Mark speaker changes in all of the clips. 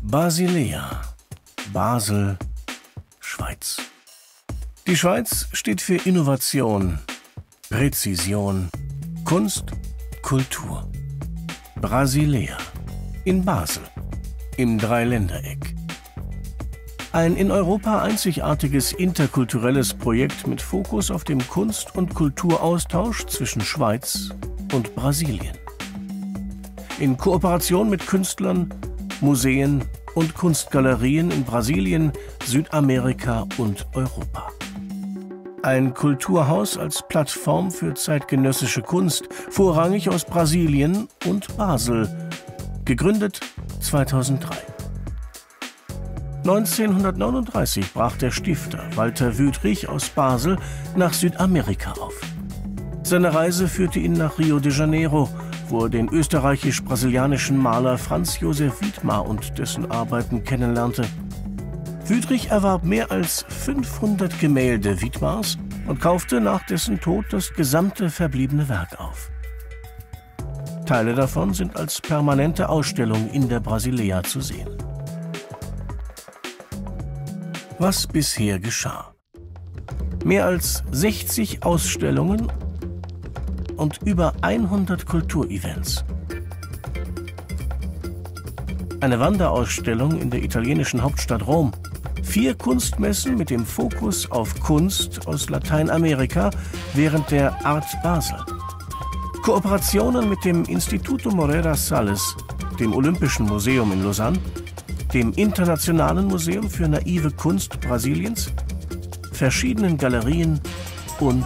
Speaker 1: Basilea, Basel, Schweiz. Die Schweiz steht für Innovation, Präzision, Kunst, Kultur. Basilea in Basel, im Dreiländereck. Ein in Europa einzigartiges interkulturelles Projekt mit Fokus auf dem Kunst- und Kulturaustausch zwischen Schweiz und Brasilien. In Kooperation mit Künstlern, Museen und Kunstgalerien in Brasilien, Südamerika und Europa. Ein Kulturhaus als Plattform für zeitgenössische Kunst, vorrangig aus Brasilien und Basel, gegründet 2003. 1939 brach der Stifter Walter Wüthrich aus Basel nach Südamerika auf. Seine Reise führte ihn nach Rio de Janeiro, wo er den österreichisch-brasilianischen Maler Franz Josef Wiedmar und dessen Arbeiten kennenlernte. Wüthrich erwarb mehr als 500 Gemälde Wiedmars und kaufte nach dessen Tod das gesamte verbliebene Werk auf. Teile davon sind als permanente Ausstellung in der Basilea zu sehen. Was bisher geschah? Mehr als 60 Ausstellungen und über 100 Kulturevents. Eine Wanderausstellung in der italienischen Hauptstadt Rom. 4 Kunstmessen mit dem Fokus auf Kunst aus Lateinamerika während der Art Basel. Kooperationen mit dem Instituto Moreira Salles, dem Olympischen Museum in Lausanne, dem Internationalen Museum für naive Kunst Brasiliens, verschiedenen Galerien und.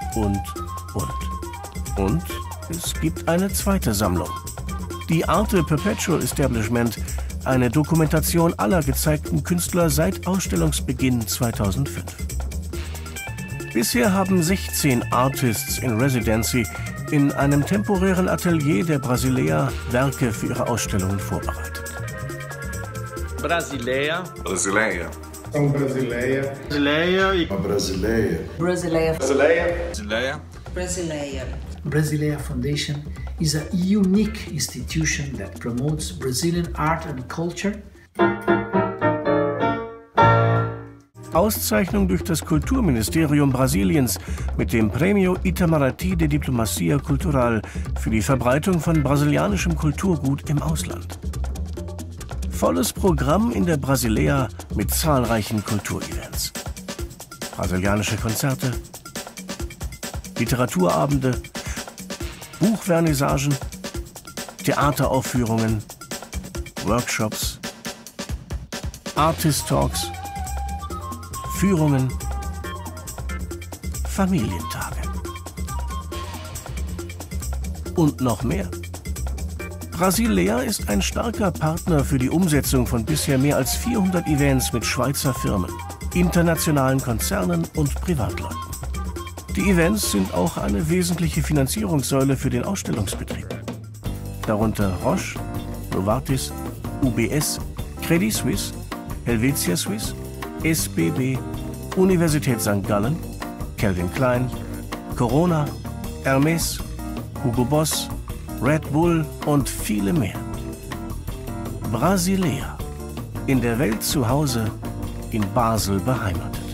Speaker 1: Und es gibt eine zweite Sammlung. Die Arte Perpetual Establishment, eine Dokumentation aller gezeigten Künstler seit Ausstellungsbeginn 2005. Bisher haben 16 Artists in Residency in einem temporären Atelier der Basilea Werke für ihre Ausstellungen vorbereitet.
Speaker 2: Basilea.
Speaker 3: Basilea.
Speaker 2: Basilea.
Speaker 3: Basilea.
Speaker 4: Basilea.
Speaker 3: Basilea.
Speaker 4: Basilea.
Speaker 5: Basilea Foundation is a unique institution that promotes Brazilian art and culture.
Speaker 1: Auszeichnung durch das Kulturministerium Brasiliens mit dem Prêmio Itamaraty de Diplomacia Cultural für die Verbreitung von brasilianischem Kulturgut im Ausland. Volles Programm in der Basilea mit zahlreichen Kulturevents. Brasilianische Konzerte, Literaturabende, Buchvernissagen, Theateraufführungen, Workshops, Artist Talks, Führungen, Familientage und noch mehr. Basilea ist ein starker Partner für die Umsetzung von bisher mehr als 400 Events mit Schweizer Firmen, internationalen Konzernen und Privatleuten. Die Events sind auch eine wesentliche Finanzierungssäule für den Ausstellungsbetrieb. Darunter Roche, Novartis, UBS, Credit Suisse, Helvetia Suisse, SBB, Universität St. Gallen, Calvin Klein, Corona, Hermes, Hugo Boss, Red Bull und viele mehr. Basilea, in der Welt zu Hause, in Basel beheimatet.